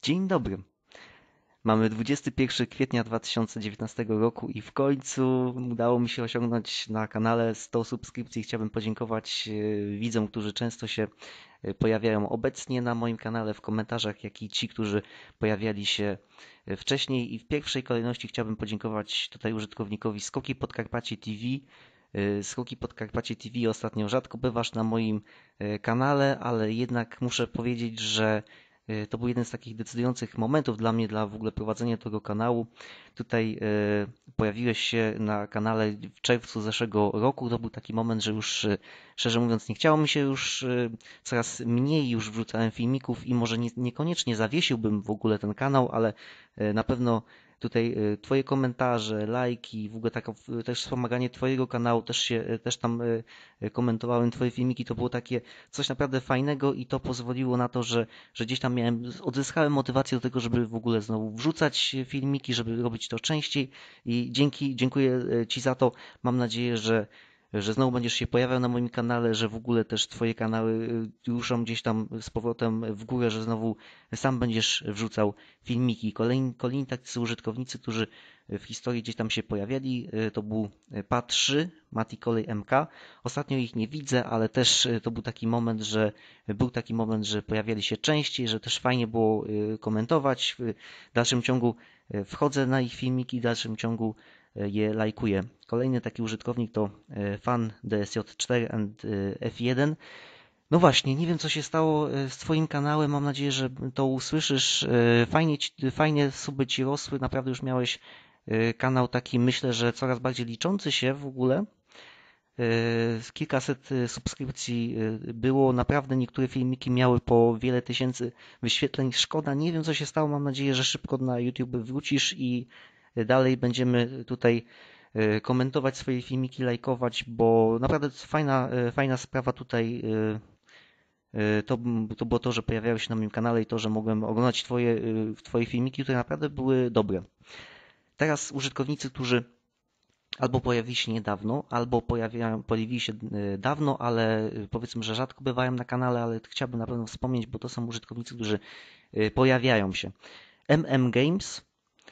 Dzień dobry. Mamy 21 kwietnia 2019 roku i w końcu udało mi się osiągnąć na kanale 100 subskrypcji. Chciałbym podziękować widzom, którzy często się pojawiają obecnie na moim kanale w komentarzach, jak i ci, którzy pojawiali się wcześniej. I w pierwszej kolejności chciałbym podziękować tutaj użytkownikowi Skoki Podkarpacie TV. Skoki Podkarpacie TV ostatnio rzadko bywasz na moim kanale, ale jednak muszę powiedzieć, że to był jeden z takich decydujących momentów dla mnie, dla w ogóle prowadzenia tego kanału. Tutaj pojawiłeś się na kanale w czerwcu zeszłego roku. To był taki moment, że już szczerze mówiąc nie chciało mi się już, coraz mniej już wrzucałem filmików i może niekoniecznie zawiesiłbym w ogóle ten kanał, ale na pewno tutaj Twoje komentarze, lajki, w ogóle też wspomaganie Twojego kanału, też tam komentowałem Twoje filmiki, to było takie coś naprawdę fajnego i to pozwoliło na to, że gdzieś tam odzyskałem motywację do tego, żeby w ogóle znowu wrzucać filmiki, żeby robić to częściej i dziękuję Ci za to. Mam nadzieję, że znowu będziesz się pojawiał na moim kanale, że w ogóle też Twoje kanały ruszą gdzieś tam z powrotem w górę, że znowu sam będziesz wrzucał filmiki. Kolejni tacy użytkownicy, którzy w historii gdzieś tam się pojawiali, to był PA3, Mati Kolej MK. Ostatnio ich nie widzę, ale też to był taki moment, że pojawiali się częściej, że też fajnie było komentować. W dalszym ciągu wchodzę na ich filmiki, w dalszym ciągu je lajkuję. Kolejny taki użytkownik to fan DSJ4 and F1. No właśnie, nie wiem co się stało z Twoim kanałem, mam nadzieję, że to usłyszysz. Fajnie suby Ci rosły, naprawdę już miałeś kanał taki, myślę, że coraz bardziej liczący się w ogóle. Kilkaset subskrypcji było, naprawdę niektóre filmiki miały po wiele tysięcy wyświetleń. Szkoda, nie wiem co się stało, mam nadzieję, że szybko na YouTube wrócisz i dalej będziemy tutaj komentować swoje filmiki, lajkować, bo naprawdę fajna sprawa tutaj to było to, że pojawiały się na moim kanale i to, że mogłem oglądać Twoje filmiki, które naprawdę były dobre. Teraz użytkownicy, którzy albo pojawili się niedawno, albo pojawili się dawno, ale powiedzmy, że rzadko bywają na kanale, ale chciałbym na pewno wspomnieć, bo to są użytkownicy, którzy pojawiają się. MM Games,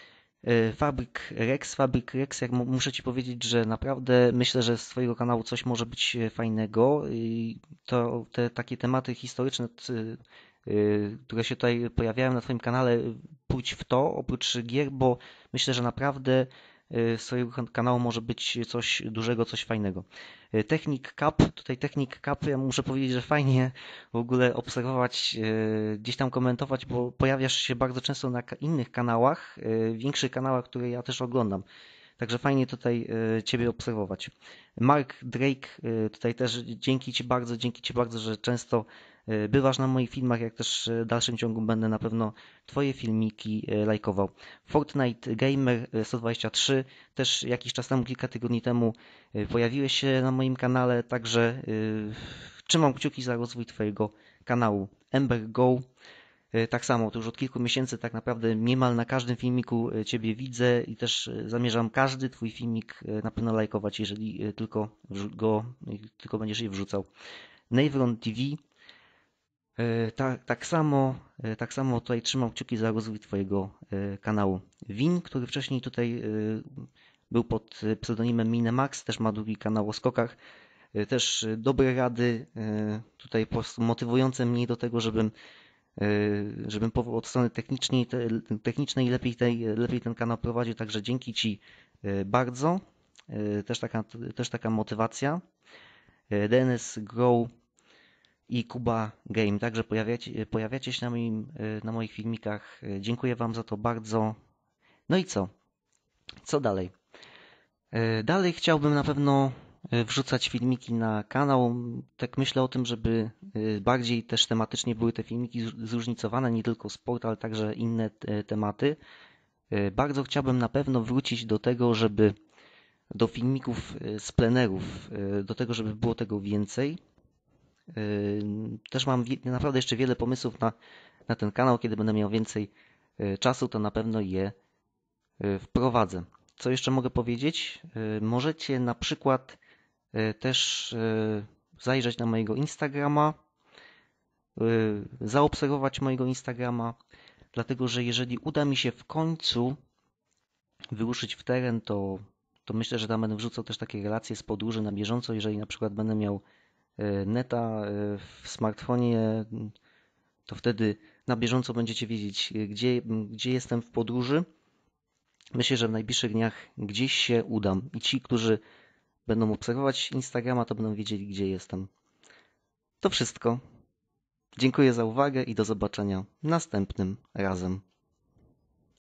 Fabryk Rex, jak muszę Ci powiedzieć, że naprawdę myślę, że z Twojego kanału coś może być fajnego. I to te takie tematy historyczne, które się tutaj pojawiają na Twoim kanale, pójdź w to, oprócz gier, bo myślę, że naprawdę z Twojego kanału może być coś dużego, coś fajnego. Technic Cup, tutaj Technic Cup, ja muszę powiedzieć, że fajnie w ogóle obserwować, gdzieś tam komentować, bo pojawiasz się bardzo często na innych kanałach, większych kanałach, które ja też oglądam. Także fajnie tutaj Ciebie obserwować. Mark Drake, tutaj też dzięki Ci bardzo, że często bywasz na moich filmach, jak też w dalszym ciągu będę na pewno Twoje filmiki lajkował. Fortnite Gamer 123, też jakiś czas temu, kilka tygodni temu pojawiłeś się na moim kanale, także trzymam kciuki za rozwój Twojego kanału. Ember Go, tak samo, to już od kilku miesięcy tak naprawdę niemal na każdym filmiku Ciebie widzę i też zamierzam każdy Twój filmik na pewno lajkować, jeżeli tylko będziesz je wrzucał. Navron TV, tak samo tutaj trzymam kciuki za rozwój Twojego kanału. Win, który wcześniej tutaj był pod pseudonimem Minemax, też ma drugi kanał o skokach. Też dobre rady, tutaj po prostu motywujące mnie do tego, żebym od strony technicznej lepiej ten kanał prowadził, także dzięki Ci bardzo. Też taka motywacja. DNS Grow i Kuba Game, także pojawiacie się na moich filmikach. Dziękuję Wam za to bardzo. No i co? Co dalej? Dalej chciałbym na pewno wrzucać filmiki na kanał. Tak myślę o tym, żeby bardziej też tematycznie były te filmiki zróżnicowane, nie tylko sport, ale także inne tematy. Bardzo chciałbym na pewno wrócić do tego, do filmików z plenerów, do tego, żeby było tego więcej. Też mam naprawdę jeszcze wiele pomysłów na ten kanał. Kiedy będę miał więcej czasu, to na pewno je wprowadzę. Co jeszcze mogę powiedzieć? Możecie na przykład też zajrzeć na mojego Instagrama, zaobserwować mojego Instagrama. dlatego że jeżeli uda mi się w końcu wyruszyć w teren, to myślę, że tam będę wrzucał też takie relacje z podróży na bieżąco. Jeżeli na przykład będę miał neta w smartfonie, to wtedy na bieżąco będziecie wiedzieć, gdzie jestem w podróży. Myślę, że w najbliższych dniach gdzieś się udam i ci, którzy będą obserwować Instagrama, to będą wiedzieli, gdzie jestem. To wszystko. Dziękuję za uwagę i do zobaczenia następnym razem.